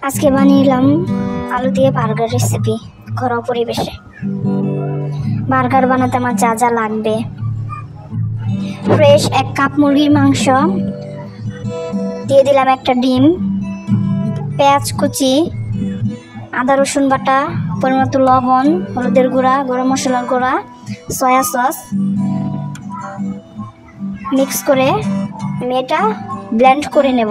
আজকে বানিয়েলাম আলু দিয়ে বার্গার রেসিপি ঘরোয়া পরিবেশে। বার্গার বানাতে আমার যা যা লাগবে: ফ্রেশ 1 কাপ মুরগির মাংস, দিয়ে দিলাম একটা ডিম, পেঁয়াজ কুচি, আদা রসুন বাটা, পরিমতো লবণ, হলুদের গুঁড়া, গরম মশলার গুঁড়া, সয়া সস মিক্স করে আমি এটা ব্লেন্ড করে নেব।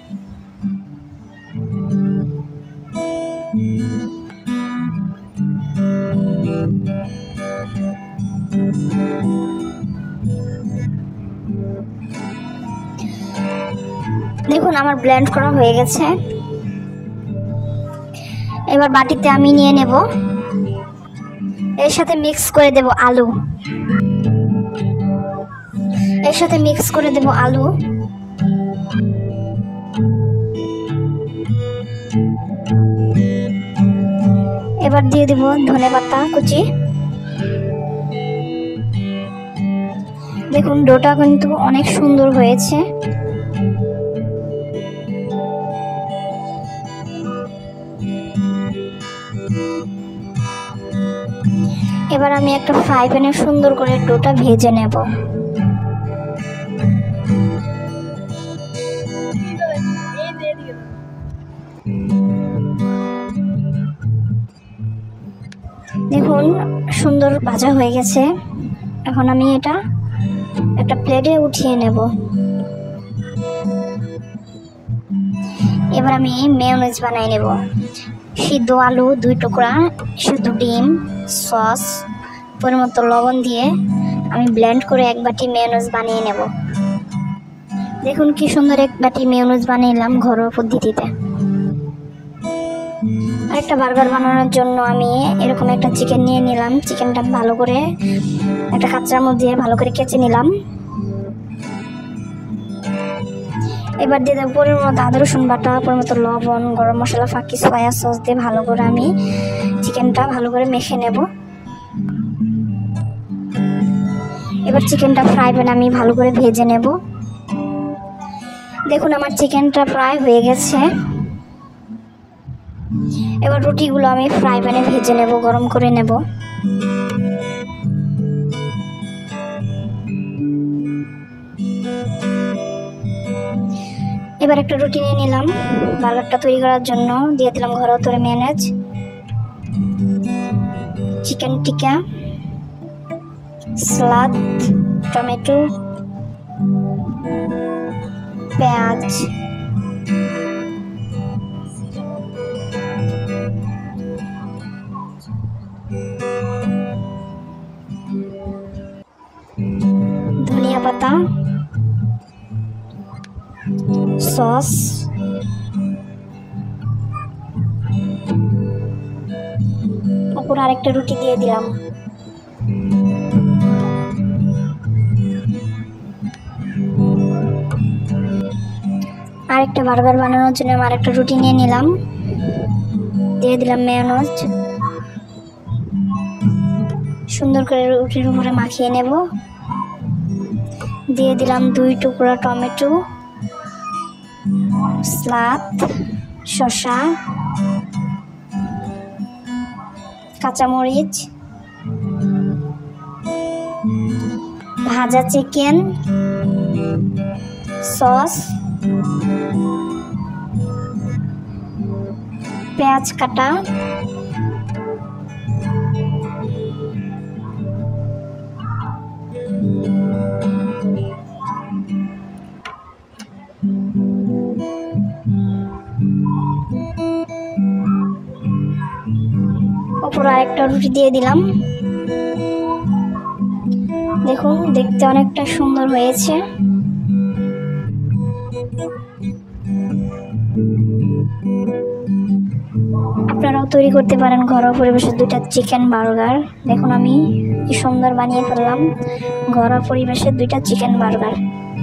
দেখুন আমার ব্লেন্ড করা হয়ে গেছে। এবার বাটিতে আমি নিয়ে নেব, এর সাথে মিক্স করে দেব আলু, এর সাথে মিক্স করে দেব আলু। এবার দিয়ে দেব ধনেপাতা কুচি। দেখুন ডোটা কিন্তু অনেক সুন্দর হয়েছে। এবার আমি একটা ফ্রাই প্যানে সুন্দর করে ডোটা ভেজে নেব। দেখুন সুন্দর ভাজা হয়ে গেছে। এখন আমি এটা একটা প্লেটে উঠিয়ে নেব। এবার আমি মেয়োনেজ বানিয়ে নেব। সিদ্ধ আলু 2 টুকরা, সিদ্ধ ডিম, সস, পরিমতো লবণ দিয়ে আমি ব্লেন্ড করে 1 বাটি মেয়োনেজ বানিয়ে নেব। দেখুন কি সুন্দর 1 বাটি মেয়োনেজ বানিয়েলাম ঘরোয়া পদ্ধতিতে। আরেকটা বার্গার বানানোর জন্য আমি এরকম একটা চিকেন নিয়ে নিলাম। চিকেনটা ভালো করে একটা কাঁচরার মধ্যে ভালো করে কেচে নিলাম। এবার দিয়ে দেবো পরিমতো আদা রসুন বাটা, পরিমতো লবণ, গরম মশলা ফাঁকি, সয়া সস দিয়ে ভালো করে আমি চিকেনটা ভালো করে মেখে নেব। এবার চিকেনটা ফ্রাই প্যানে আমি ভালো করে ভেজে নেব। দেখুন আমার চিকেনটা প্রায় হয়ে গেছে। এবার রুটিগুলো আমি ফ্রাই প্যানে ভেজে নেব, গরম করে নেব। এবার একটা রুটি নিয়ে নিলাম বার্গারটা তৈরি করার জন্য। দিয়ে দিলাম ঘরোয়া তৈরি mayonnaise, chicken tikka, salad, tomato, পেঁয়াজ, ধনিয়া পাতা, সস, উপর আরেকটা রুটি দিয়ে দিলাম। আরেকটা বার্গার বানানোর জন্য আমি আরেকটা রুটি নিয়ে নিলাম, দিয়ে দিলাম মেয়োনেজ। সুন্দর করে রুটির উপরে মাখিয়ে নেব। দিয়ে দিলাম 2 টুকরা টমেটো, সালাদ, শসা, কাঁচামরিচ, ভাজা চিকেন, সস, পেঁয়াজ কাটা, উপর আরেকটা রুটি দিয়ে দিলাম। দেখুন দেখতে অনেকটা সুন্দর হয়েছে। আপনারাও তৈরি করতে পারেন ঘরোয়া পরিবেশে 2টা চিকেন বার্গার। দেখুন আমি কি সুন্দর বানিয়ে ফেললাম ঘরোয়া পরিবেশে 2টা চিকেন বার্গার।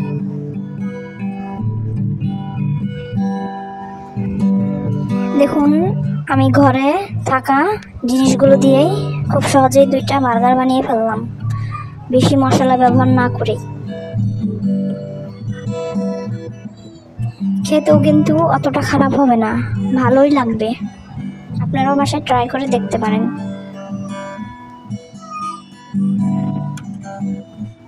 দেখুন আমি ঘরে থাকা জিনিসগুলো দিয়েই খুব সহজেই 2টা বার্গার বানিয়ে ফেললাম, বেশি মশলা ব্যবহার না করে। খেতেও কিন্তু অতটা খারাপ হবে না, ভালোই লাগবে। আপনারাও বাসায় ট্রাই করে দেখতে পারেন।